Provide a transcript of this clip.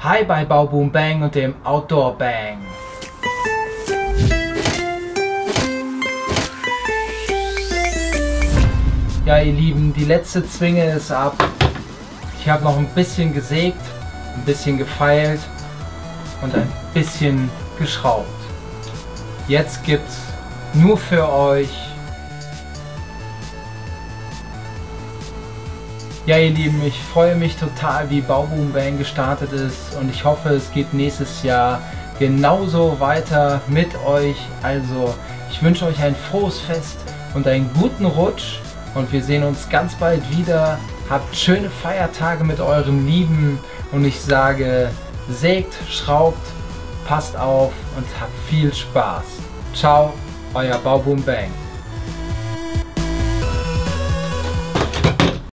Hi bei Bauboom Bang und dem Outdoor Bang. Ja, ihr Lieben, die letzte Zwinge ist ab. Ich habe noch ein bisschen gesägt, ein bisschen gefeilt und ein bisschen geschraubt. Jetzt gibt's nur für euch. Ja, ihr Lieben, ich freue mich total, wie Bauboom Bang gestartet ist, und ich hoffe, es geht nächstes Jahr genauso weiter mit euch. Also, ich wünsche euch ein frohes Fest und einen guten Rutsch, und wir sehen uns ganz bald wieder. Habt schöne Feiertage mit euren Lieben, und ich sage, sägt, schraubt, passt auf und habt viel Spaß. Ciao, euer Bauboom Bang.